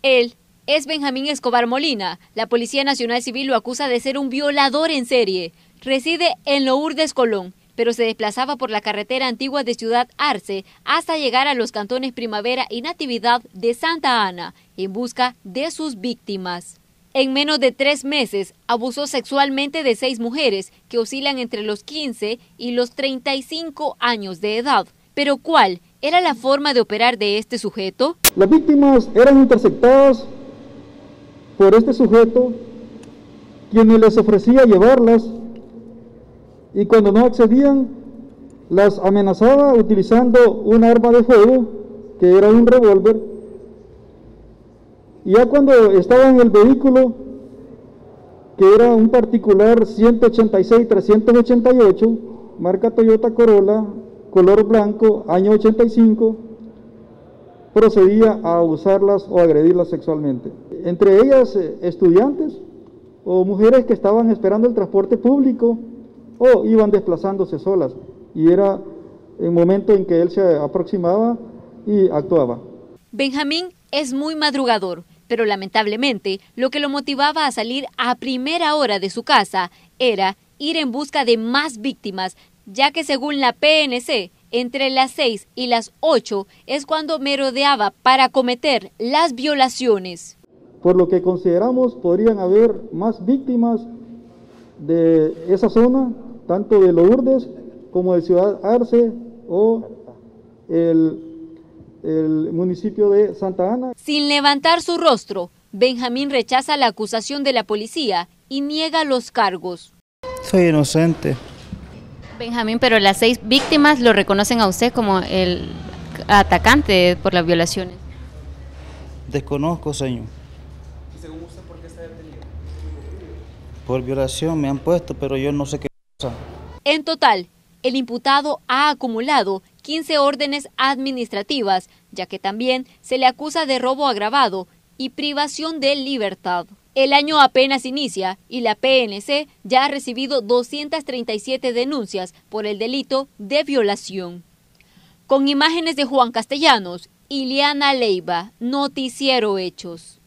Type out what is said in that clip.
Él es Benjamín Escobar Molina. La Policía Nacional Civil lo acusa de ser un violador en serie. Reside en Lourdes, Colón, pero se desplazaba por la carretera antigua de Ciudad Arce hasta llegar a los cantones Primavera y Natividad de Santa Ana en busca de sus víctimas. En menos de 3 meses, abusó sexualmente de 6 mujeres que oscilan entre los 15 y los 35 años de edad. ¿Pero cuál era la forma de operar de este sujeto? Las víctimas eran interceptadas por este sujeto, quien les ofrecía llevarlas, y cuando no accedían, las amenazaba utilizando un arma de fuego, que era un revólver, y ya cuando estaba en el vehículo, que era un particular 186-388, marca Toyota Corolla, color blanco, año 85, procedía a abusarlas o agredirlas sexualmente. Entre ellas estudiantes o mujeres que estaban esperando el transporte público o iban desplazándose solas, y era el momento en que él se aproximaba y actuaba. Benjamín es muy madrugador, pero lamentablemente lo que lo motivaba a salir a primera hora de su casa era ir en busca de más víctimas, ya que según la PNC, entre las 6 y las 8 es cuando merodeaba para cometer las violaciones. Por lo que consideramos podrían haber más víctimas de esa zona, tanto de Lourdes como de Ciudad Arce o el municipio de Santa Ana. Sin levantar su rostro, Benjamín rechaza la acusación de la policía y niega los cargos. Soy inocente. Benjamín, pero las 6 víctimas lo reconocen a usted como el atacante por las violaciones. Desconozco, señor. ¿Y según usted por qué está detenido? Por violación me han puesto, pero yo no sé qué pasa. En total, el imputado ha acumulado 15 órdenes administrativas, ya que también se le acusa de robo agravado y privación de libertad. El año apenas inicia y la PNC ya ha recibido 237 denuncias por el delito de violación. Con imágenes de Juan Castellanos, Ileana Leiva, Noticiero Hechos.